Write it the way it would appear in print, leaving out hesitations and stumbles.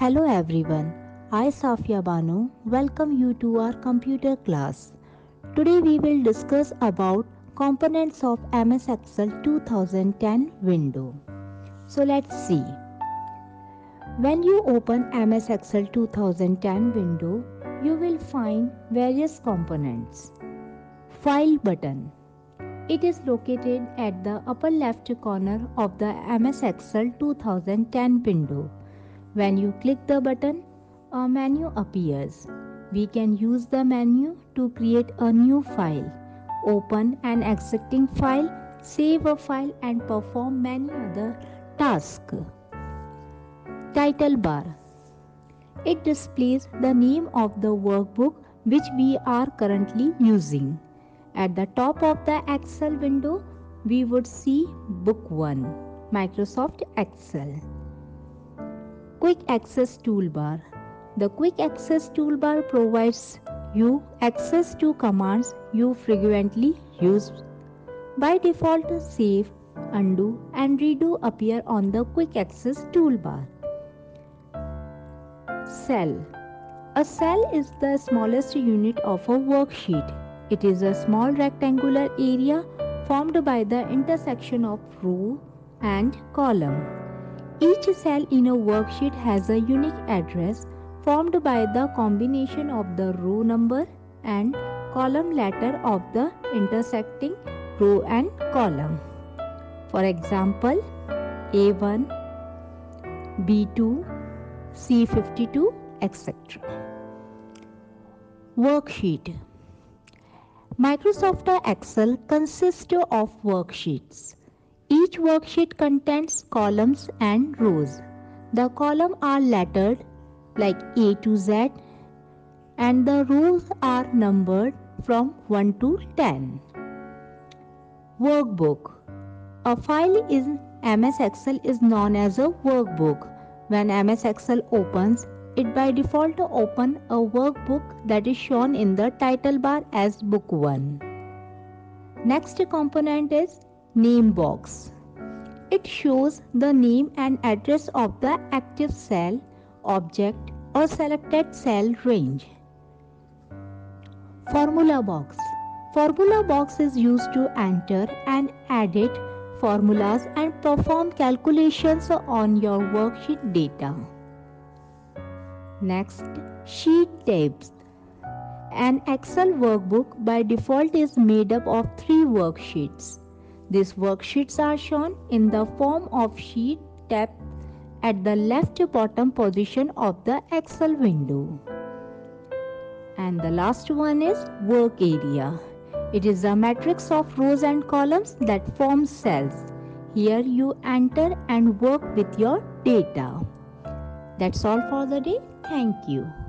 Hello everyone, I Safia Banu welcome you to our computer class. Today we will discuss about components of MS Excel 2010 window. So let's see. When you open MS Excel 2010 window, you will find various components. File button. It is located at the upper left corner of the MS Excel 2010 window. When you click the button, a menu appears. We can use the menu to create a new file, open an existing file, save a file and perform many other tasks. Title bar. It displays the name of the workbook which we are currently using. At the top of the Excel window, we would see Book 1, Microsoft Excel. Quick Access Toolbar. The Quick Access Toolbar provides you access to commands you frequently use. By default, Save, Undo and Redo appear on the Quick Access Toolbar. Cell. A cell is the smallest unit of a worksheet. It is a small rectangular area formed by the intersection of row and column. Each cell in a worksheet has a unique address formed by the combination of the row number and column letter of the intersecting row and column. For example, A1, B2, C52, etc. Worksheet. Microsoft Excel consists of worksheets. Each worksheet contains columns and rows. The columns are lettered like A to Z and the rows are numbered from 1 to 10. Workbook. A file in MS Excel is known as a workbook. When MS Excel opens, it by default opens a workbook that is shown in the title bar as Book 1. Next component is Name box. It shows the name and address of the active cell, object or selected cell range. Formula box. Formula box is used to enter and edit formulas and perform calculations on your worksheet data. Next, sheet tabs. An Excel workbook by default is made up of 3 worksheets. These worksheets are shown in the form of sheet tabs at the left bottom position of the Excel window. And the last one is work area. It is a matrix of rows and columns that form cells. Here you enter and work with your data. That's all for the day. Thank you.